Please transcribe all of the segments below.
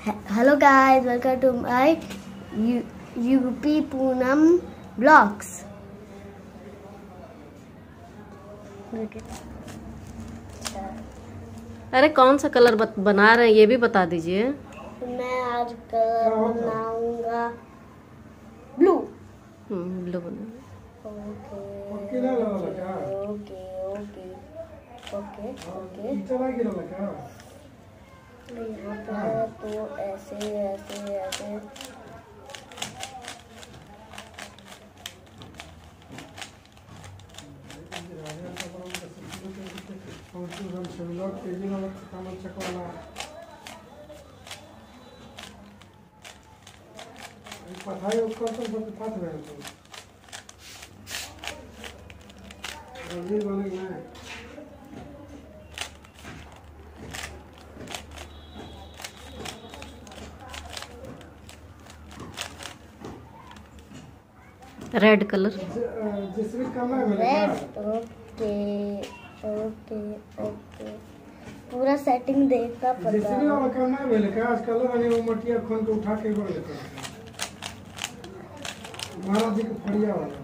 Hello guys, welcome to my UP Poonam Vlogs. अरे कौन सा कलर बना रहे हैं ये भी बता दीजिए। मैं आज कलर बनाऊंगा ब्लू। ब्लू बना। ओके ओके ओके ओके यहाँ पर तो ऐसे ऐसे ऐसे red colour. Red. Okay okay okay पूरा सेटिंग देखना पड़ता है। आज कलर मटिया खोन के उठा के महाराज जी के फड़िया वाला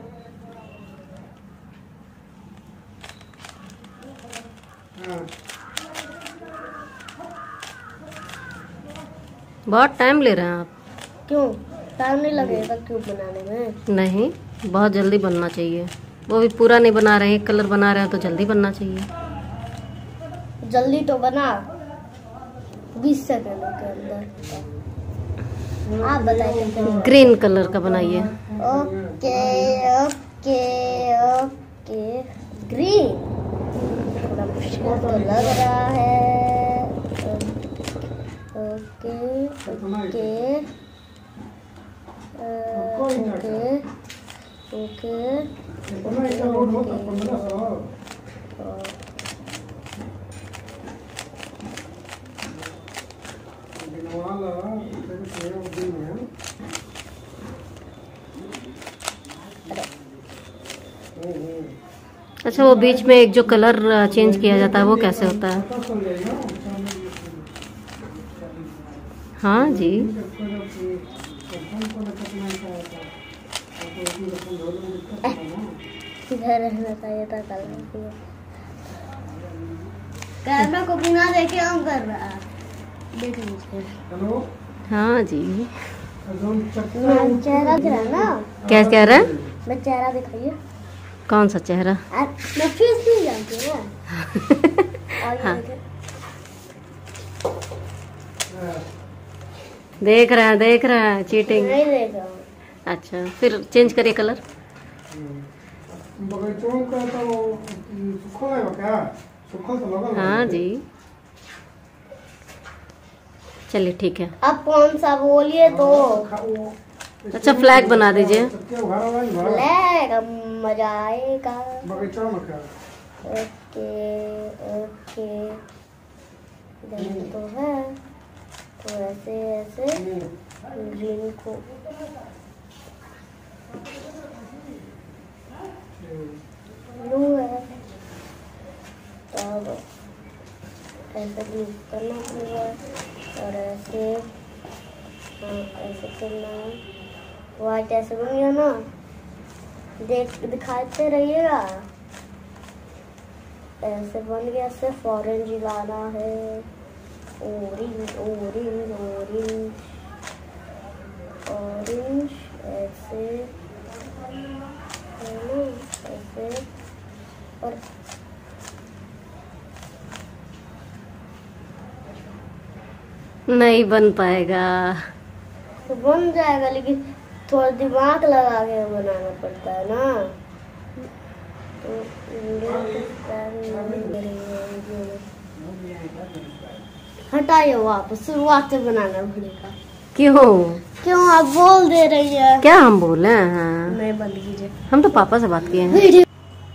बहुत टाइम ले रहे हैं आप। क्यों टाइम नहीं लगेगा क्यों बनाने में? नहीं, बहुत जल्दी बनना चाहिए। वो भी पूरा नहीं बना रहे हैं, एक कलर बना रहे हैं तो जल्दी बनना चाहिए। जल्दी तो बना 20 सेकंड के अंदर। आप बताइए। ग्रीन कलर का बनाइए। ओके ओके ओके ग्रीन थोड़ा मुश्किल तो लग रहा है। ओके ओके ओके अच्छा, वो बीच में एक जो कलर चेंज किया जाता है वो कैसे होता है? हाँ जी। किधर रहना चाहिए था कलर? कैमरा को बिना देखे ऑन कर रहा है। देख लीजिए। हाँ जी। चेहरा दिख रहा है ना? क्या कह रहे हैं? मैं चेहरा दिखाइए। कौन सा चेहरा? मैं फेस नहीं जानती हूँ। हाँ। देख रहे हैं चीटिंग। नहीं देख रहा हूँ। अच्छा, फिर चेंज करिए कलर। हाँ जी, चलिए ठीक है। अब कौन सा बोलिए तो? अच्छा, फ्लैग बना दीजिए। फ्लैग मजा आएगा। ओके ओके तो है तो ऐसे ऐसे ग्रीन को ब्लू है तब ऐसे ब्लू करना पड़ेगा और ऐसे ऐसे करना है। व्हाइट ऐसे बन गया ना, दिखाते रहिएगा। ऐसे बन गया, सिर्फ ऑरेंज लाना है। ऑरेंज ऑरेंज ऑरेंज ऑरेंज ऐसे ऐसे और नहीं बन पाएगा। तो बन जाएगा लेकिन थोड़ा दिमाग लगा के बनाना पड़ता है ना। तो हटाइए, वापस शुरुआत से बनाना पड़ेगा। क्यों आप बोल दे रही है? क्या हम बोले हैं? नहीं, बंद कीजिए। हम तो पापा से बात किए हैं।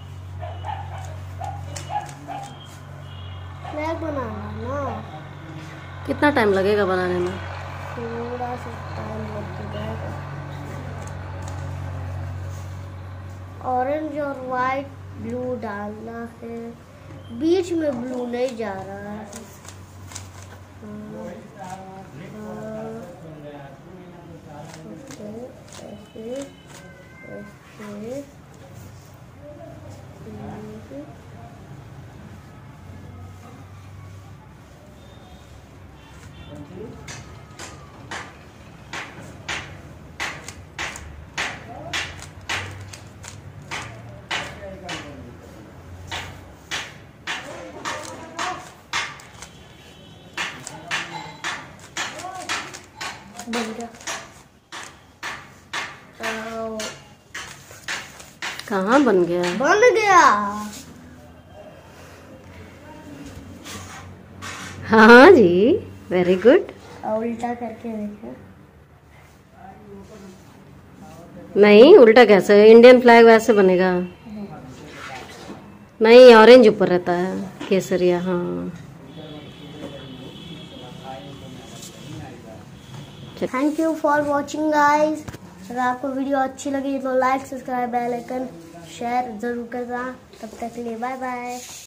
फ्लैग बनाना ना। कितना टाइम लगेगा बनाने में? थोड़ा सा टाइम लग जाएगा। ऑरेंज और वाइट ब्लू डालना है, बीच में ब्लू नहीं जा रहा है। बन गया। कहाँ बन गया? बन गया। हाँ जी, वेरी गुड। उल्टा करके देखो। नहीं, उल्टा कैसे? इंडियन फ्लैग वैसे बनेगा। नहीं, ऑरेंज ऊपर रहता है, केसरिया। हाँ, thank you for watching guys. अगर आपको वीडियो अच्छी लगी तो like, subscribe, bell icon, share जरूर करना। तब तक के लिए बाय बाय।